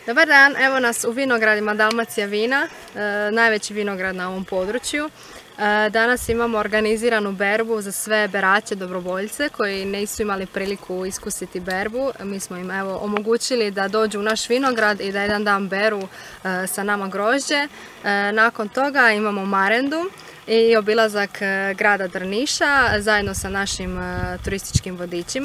Dobar dan, evo nas u vinogradima Dalmacija vina, najveći vinograd na ovom području. Danas imamo organiziranu berbu za sve berače dobrovoljce koji nisu imali priliku iskusiti berbu. Mi smo im omogućili da dođu u naš vinograd i da jedan dan beru sa nama grožđe. Nakon toga imamo marendu i obilazak grada Drniša zajedno sa našim turističkim vodičima.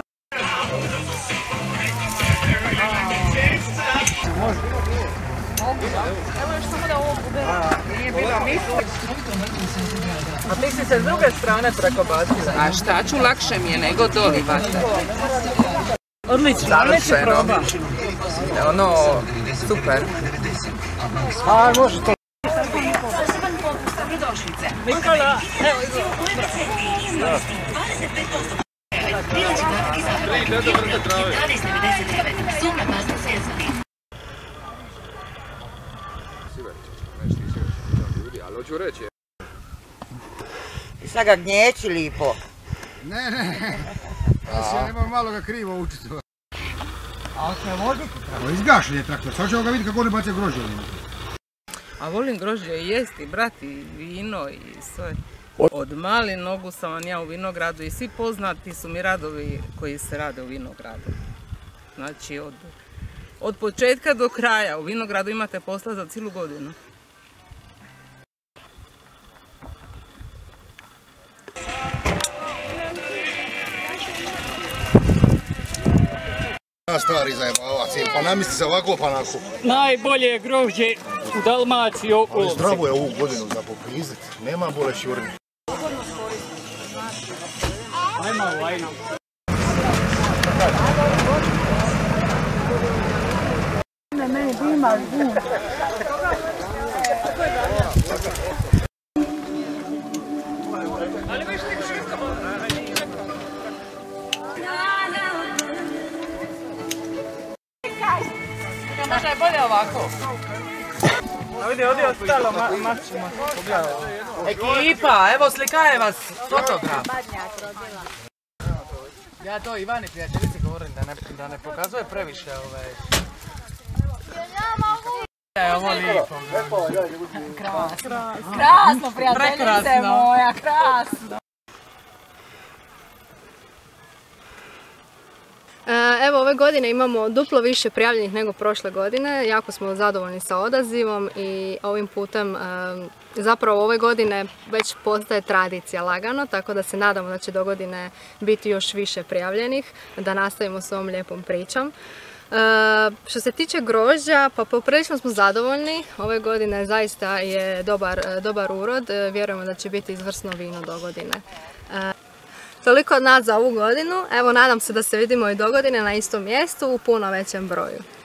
Evo još samo da ovo bude. Nije bilo misli. A ti si se s druge strane prekobacila. A šta ću, lakše mi je nego doli vata. Odlično, odlično proba. Ono, super. A, može to. Nikola, evo ali hoću reći. I sad ga gnječi lipo. Ne. Ja imam malo ga krivo učiti. A on se voziti? Izgašen je traktor, sad ćemo ga vidjeti kako oni bace grožđe. A volim grožđe i jesti, brati, vino i sve. Od mali nogu sam vam ja u vinogradu i svi poznati su mi radovi koji se rade u vinogradu. Znači od početka do kraja u vinogradu imate posla za cijelu godinu. Stari zajebavac, pa namisli se ovako pa onako. najbolje grožđe u Dalmaciju. Ali zdravo je ovu godinu za popizit, nema boleš jurni. Ajmo. Meni dima, Možda je bolje ovako. A vidi, ovdje je ostalo mačima. Ekipa, evo slikaje vas fotograf. Ja to Ivani prijateljici govorim da ne pokazuje previše ove... Ovo lijepo. Krasno, prijateljice moja, krasno. Evo, ove godine imamo duplo više prijavljenih nego prošle godine. Jako smo zadovoljni sa odazivom i ovim putem zapravo ove godine već postaje tradicija lagano, tako da se nadamo da će do godine biti još više prijavljenih, da nastavimo s ovom lijepom pričom. Što se tiče grožđa, pa poprilično smo zadovoljni. Ove godine zaista je dobar urod, vjerujemo da će biti izvrsno vino do godine. Toliko od nas za ovu godinu, evo nadam se da se vidimo i do godine na istom mjestu u puno većem broju.